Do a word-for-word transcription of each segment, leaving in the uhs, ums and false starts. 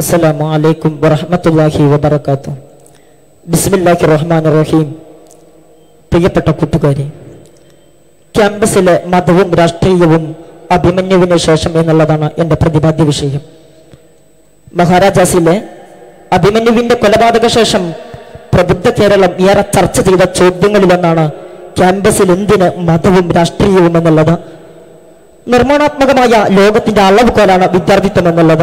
അസ്സലാമു അലൈക്കും വറഹ്മത്തുള്ളാഹി വബറകാതുഹു. ബിസ്മില്ലാഹിർ റഹ്മാനിർ റഹീം. പ്രിയപ്പെട്ട കൂട്ടുകാരെ, ക്യാമ്പസിലെ മതവും രാഷ്ട്രീയവും അഭിമന്യുവിന് ശേഷം എന്നുള്ളതാണ് എൻ്റെ പ്രതിപാദ്യ വിഷയം. മഹാരാജാസിലെ അഭിമന്യുവിൻ്റെ കൊലപാതക ശേഷം പ്രബുദ്ധ കേരളം ഏറെ ചർച്ച ചെയ്ത ചോദ്യങ്ങളിലൊന്നാണ് ക്യാമ്പസിൽ എന്തിന് മതവും രാഷ്ട്രീയവും എന്നുള്ളത്. നിർമ്മാണാത്മകമായ ലോകത്തിന്റെ അളവുകോലാണ് വിദ്യാർത്ഥിത്വം എന്നുള്ളത്.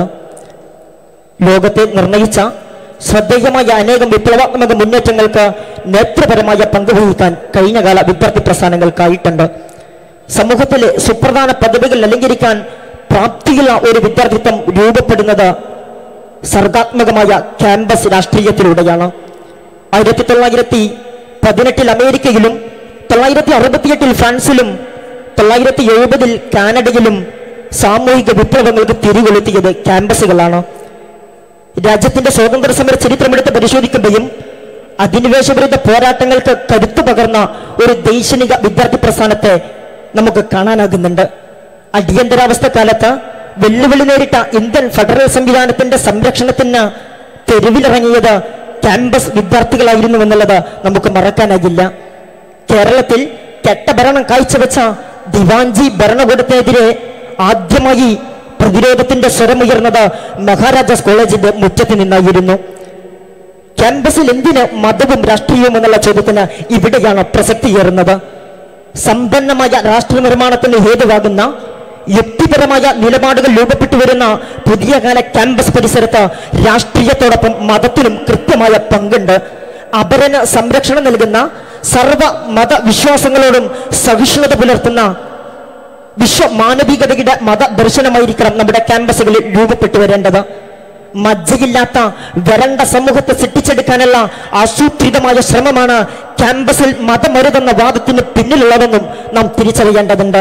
ലോകത്തെ നിർണയിച്ച ശ്രദ്ധേയമായ അനേകം വിപ്ലവാത്മക മുന്നേറ്റങ്ങൾക്ക് നേതൃപരമായ പങ്കുവഹിക്കാൻ കഴിഞ്ഞകാല വിദ്യാർത്ഥി പ്രസ്ഥാനങ്ങൾക്കായിട്ടുണ്ട്. സമൂഹത്തിലെ സുപ്രധാന പദവികൾ അലങ്കരിക്കാൻ പ്രാപ്തിയുള്ള ഒരു വിദ്യാർത്ഥിത്വം രൂപപ്പെടുന്നത് സർഗാത്മകമായ ക്യാമ്പസ് രാഷ്ട്രീയത്തിലൂടെയാണ്. ആയിരത്തി തൊള്ളായിരത്തി പതിനെട്ടിൽ അമേരിക്കയിലും തൊള്ളായിരത്തി അറുപത്തിയെട്ടിൽ ഫ്രാൻസിലും തൊള്ളായിരത്തി എഴുപതിൽ കാനഡയിലും സാമൂഹിക വിപ്ലവങ്ങൾക്ക് തിരികൊളുത്തിയത് ക്യാമ്പസുകളാണ്. രാജ്യത്തിന്റെ സ്വാതന്ത്ര്യ സമര ചരിത്രമെടുത്ത് പരിശോധിക്കുകയും അധിനിവേശവിരുദ്ധ പോരാട്ടങ്ങൾക്ക് കരുത്തു പകർന്ന ഒരു ദൈക്ഷണിക വിദ്യാർത്ഥി പ്രസ്ഥാനത്തെ നമുക്ക് കാണാനാകുന്നുണ്ട്. അടിയന്തരാവസ്ഥ കാലത്ത് വെല്ലുവിളി നേരിട്ട ഇന്ത്യൻ ഫെഡറൽ സംവിധാനത്തിന്റെ സംരക്ഷണത്തിന് തെരുവിലിറങ്ങിയത് ക്യാമ്പസ് വിദ്യാർത്ഥികളായിരുന്നു എന്നുള്ളത് നമുക്ക് മറക്കാനാകില്ല. കേരളത്തിൽ കെട്ടഭരണം കാഴ്ചവെച്ച ദിവാൻജി ഭരണകൂടത്തിനെതിരെ ആദ്യമായി പ്രതിരോധത്തിന്റെ സ്വരമുയർന്നത് മഹാരാജാസ് കോളേജിന്റെ മുറ്റത്ത് നിന്നായിരുന്നു. ക്യാമ്പസിൽ എന്തിന് മതവും രാഷ്ട്രീയവും എന്നുള്ള ചോദ്യത്തിന് ഇവിടെയാണ് പ്രസക്തിയേറുന്നത്. സമ്പന്നമായ രാഷ്ട്ര നിർമ്മാണത്തിന് ഹേതുവാകുന്ന യുക്തിപരമായ നിലപാടുകൾ രൂപപ്പെട്ടു വരുന്ന പുതിയ കാല ക്യാമ്പസ് പരിസരത്ത് രാഷ്ട്രീയത്തോടൊപ്പം മതത്തിനും കൃത്യമായ പങ്കുണ്ട്. അപരന് സംരക്ഷണം നൽകുന്ന സർവ മതവിശ്വാസങ്ങളോടും സഹിഷ്ണുത പുലർത്തുന്ന വിശ്വ മാനവികതയുടെ മതദർശനമായിരിക്കണം നമ്മുടെ ക്യാമ്പസുകളിൽ രൂപപ്പെട്ടു വരേണ്ടത്. മജ്ജയില്ലാത്ത വരണ്ട സമൂഹത്തെ സൃഷ്ടിച്ചെടുക്കാനുള്ള ആസൂത്രിതമായ ശ്രമമാണ് ക്യാമ്പസിൽ മതമരുതെന്ന വാദത്തിന് പിന്നിലുള്ളതെന്നും നാം തിരിച്ചറിയേണ്ടതുണ്ട്.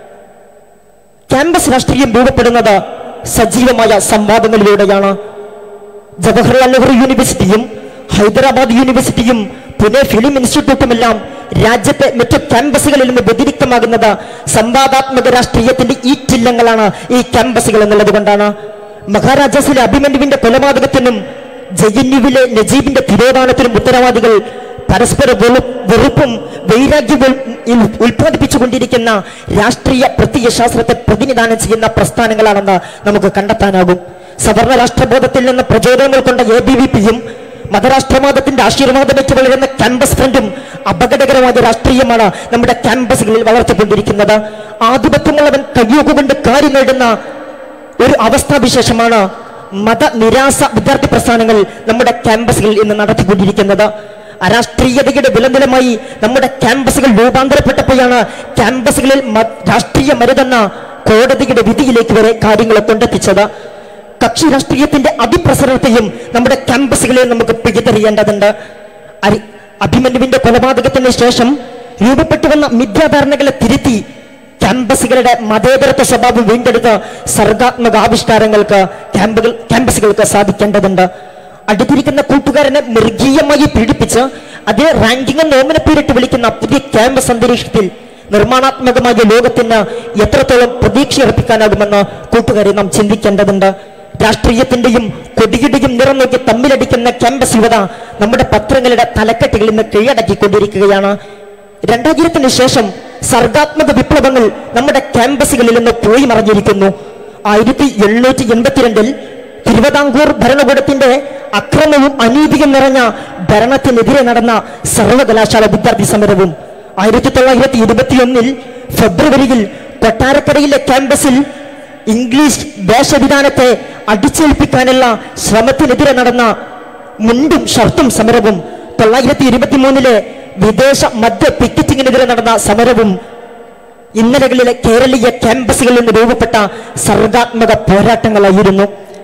ക്യാമ്പസ് രാഷ്ട്രീയം രൂപപ്പെടുന്നത് സജീവമായ സംവാദങ്ങളിലൂടെയാണ്. ജവഹർലാൽ നെഹ്റു യൂണിവേഴ്സിറ്റിയും ഹൈദരാബാദ് യൂണിവേഴ്സിറ്റിയും പുനെ ഫിലിം ഇൻസ്റ്റിറ്റ്യൂട്ടുമെല്ലാം രാജ്യത്തെ മറ്റു ക്യാമ്പസുകളിൽ നിന്ന് വ്യതിരിക്തമാകുന്നത് സംവാദാത്മക രാഷ്ട്രീയത്തിന്റെ ഈറ്റില്ലങ്ങളാണ് ഈ ക്യാമ്പസുകൾ എന്നുള്ളത് കൊണ്ടാണ്. മഹാരാജാസിലെ അഭിമന്യുവിന്റെ കൊലപാതകത്തിനും ജെ എൻ യുവിലെ നജീബിന്റെ തിരോധാനത്തിനും ഉത്തരവാദികൾ പരസ്പര വെറുപ്പും വൈരാഗ്യവും ഉൽപ്പാദിപ്പിച്ചുകൊണ്ടിരിക്കുന്ന രാഷ്ട്രീയ പ്രത്യയശാസ്ത്രത്തെ പ്രതിനിധാനം ചെയ്യുന്ന പ്രസ്ഥാനങ്ങളാണെന്ന് നമുക്ക് കണ്ടെത്താനാകും. സവർണ രാഷ്ട്രബോധത്തിൽ നിന്ന് പ്രചോദനങ്ങൾ കൊണ്ട എ ബി വി പിയും മതരാഷ്ട്രവാദത്തിന്റെ ആശീർവാദമേറ്റ് വളരുന്ന ക്യാമ്പസ് ഫ്രണ്ടും അപകടകരമായ രാഷ്ട്രീയമാണ് നമ്മുടെ ക്യാമ്പസുകളിൽ വളർത്തിക്കൊണ്ടിരിക്കുന്നത്. ആധിപത്യമുള്ളവൻ കയ്യൂക്കുകൊണ്ട് കാര്യം നേടുന്ന ഒരു അവസ്ഥാവിശേഷമാണ് മതനിരാസ വിദ്യാർത്ഥി പ്രസ്ഥാനങ്ങൾ നമ്മുടെ ക്യാമ്പസുകളിൽ ഇന്ന് നടത്തിക്കൊണ്ടിരിക്കുന്നത്. അരാഷ്ട്രീയതയുടെ വിലനിലമായി നമ്മുടെ ക്യാമ്പസുകൾ രൂപാന്തരപ്പെട്ടപ്പോഴാണ് ക്യാമ്പസുകളിൽ രാഷ്ട്രീയ മരുതെന്ന കോടതിയുടെ വിധിയിലേക്ക് വരെ കാര്യങ്ങളെ കൊണ്ടെത്തിച്ചത്. കക്ഷി രാഷ്ട്രീയത്തിന്റെ അതിപ്രസരണത്തെയും നമ്മുടെ ക്യാമ്പസുകളിൽ നമുക്ക് പിടിതെറിയേണ്ടതുണ്ട്. അഭിമന്യുവിന്റെ കൊലപാതകത്തിന് ശേഷം രൂപപ്പെട്ടു വന്ന മിഥ്യാധാരണകളെ തിരുത്തി ക്യാമ്പസുകളുടെ മതേതരത്വ സ്വഭാവം വീണ്ടെടുത്ത് സർഗാത്മക ആവിഷ്കാരങ്ങൾക്ക് ക്യാമ്പുകൾ ക്യാമ്പസുകൾക്ക് സാധിക്കേണ്ടതുണ്ട്. അടുത്തിരിക്കുന്ന കൂട്ടുകാരനെ മൃഗീയമായി പീഡിപ്പിച്ച് അതിനെ റാങ്കിങ് എന്ന് ഓമന പേരിട്ട് വിളിക്കുന്ന പുതിയ ക്യാമ്പസ് അന്തരീക്ഷത്തിൽ നിർമ്മാണാത്മകമായ ലോകത്തിന് എത്രത്തോളം പ്രതീക്ഷയർപ്പിക്കാനാകുമെന്ന് കൂട്ടുകാരെ നാം ചിന്തിക്കേണ്ടതുണ്ട്. രാഷ്ട്രീയത്തിന്റെയും കൊടിയുടെയും നിറം നോക്കി തമ്മിലടിക്കുന്ന ക്യാമ്പസ് യുവത നമ്മുടെ പത്രങ്ങളുടെ തലക്കെട്ടുകളിൽ നിന്ന് കീഴടക്കിക്കൊണ്ടിരിക്കുകയാണ്. രണ്ടായിരത്തിന് ശേഷം സർഗാത്മക വിപ്ലവങ്ങൾ നമ്മുടെ ക്യാമ്പസുകളിൽ നിന്ന് പോയി മറഞ്ഞിരിക്കുന്നു. ആയിരത്തി എണ്ണൂറ്റി എൺപത്തിരണ്ടിൽ തിരുവിതാംകൂർ ഭരണകൂടത്തിന്റെ അക്രമവും അനീതിയും നിറഞ്ഞ ഭരണത്തിനെതിരെ നടന്ന സർവകലാശാല വിദ്യാർത്ഥി സമരവും ആയിരത്തി തൊള്ളായിരത്തി ഇരുപത്തിയൊന്നിൽ ഫെബ്രുവരിയിൽ കൊട്ടാരക്കരയിലെ ക്യാമ്പസിൽ ഇംഗ്ലീഷ് വേഷവിധാനത്തെ അടിച്ചേൽപ്പിക്കാനുള്ള ശ്രമത്തിനെതിരെ നടന്ന മുണ്ടും ഷർട്ടും സമരവും തൊള്ളായിരത്തി ഇരുപത്തി മൂന്നിലെ വിദേശ മദ്യ പിക്കറ്റിങ്ങിനെതിരെ നടന്ന സമരവും ഇന്നലകളിലെ കേരളീയ ക്യാമ്പസുകളിൽ നിന്ന് രൂപപ്പെട്ട സർഗാത്മക പോരാട്ടങ്ങളായിരുന്നു.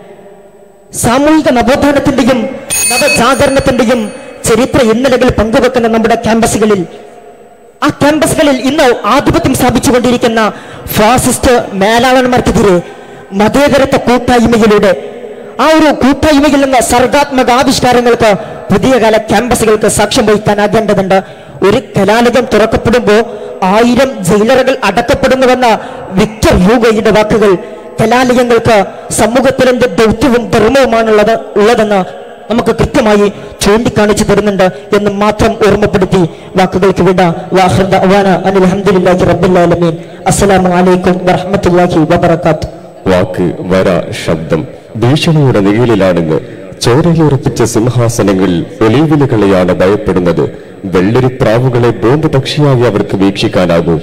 സാമൂഹിക നവോത്ഥാനത്തിന്റെയും നവജാഗരണത്തിന്റെയും ചരിത്ര ഇന്നലകൾ പങ്കുവെക്കുന്ന നമ്മുടെ ക്യാമ്പസുകളിൽ ആ ക്യാമ്പസുകളിൽ ഇന്ന് ആധിപത്യം സ്ഥാപിച്ചുകൊണ്ടിരിക്കുന്ന ഫാസിസ്റ്റ് മേലാളന്മാർക്കെതിരെ മതേതരത്വ കൂട്ടായ്മയിലൂടെ ആ ഒരു കൂട്ടായ്മയിൽ നിന്ന് സർഗാത്മക ആവിഷ്കാരങ്ങൾക്ക് പുതിയ കാല ക്യാമ്പസുകൾക്ക് സാക്ഷ്യം വഹിക്കാനാകേണ്ടതുണ്ട്. ഒരു കലാലയം തുറക്കപ്പെടുമ്പോൾ ആയിരം ജയിലറുകൾ അടക്കപ്പെടുന്നുവെന്ന വിക്ടർ ഹ്യൂഗോയുടെ വാക്കുകൾ കലാലയങ്ങൾക്ക് സമൂഹത്തിൽ എന്ത് ദൗത്യവും ധർമ്മവുമാണുള്ളത് ഉള്ളതെന്ന് നമുക്ക് കൃത്യമായി ചൂണ്ടിക്കാണിച്ചു തരുന്നുണ്ട് എന്ന് മാത്രം ഓർമ്മപ്പെടുത്തി വാക്കുകൾക്ക് വിട. വാഖിർ ദഅ്വാന അനിൽ ഹംദുലില്ലാഹി റബ്ബിൽ ആലമീൻ. അസ്സലാമു അലൈക്കും വറഹ്മത്തുള്ളാഹി വബറകാതുഹു. വാക്ക്, വര, ശബ്ദം ഭീഷണിയുടെ നിഴലിലാണെന്ന് ചോരയുറപ്പിച്ച സിംഹാസനങ്ങൾ ഒലിവിലുകളെയാണ് ഭയപ്പെടുന്നത്. വെള്ളരിപ്രാവുകളെ ബോംബ് പക്ഷിയായി അവർക്ക് വീക്ഷിക്കാനാകൂ.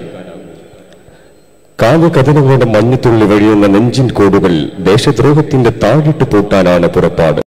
കാവ്യകഥനങ്ങളുടെ മഞ്ഞത്തുള്ളി വഴിയുന്ന നെഞ്ചിൻ കോടുകൾ ദേശദ്രോഹത്തിന്റെ താഴിട്ട് പൂട്ടാനാണ് പുറപ്പാട്.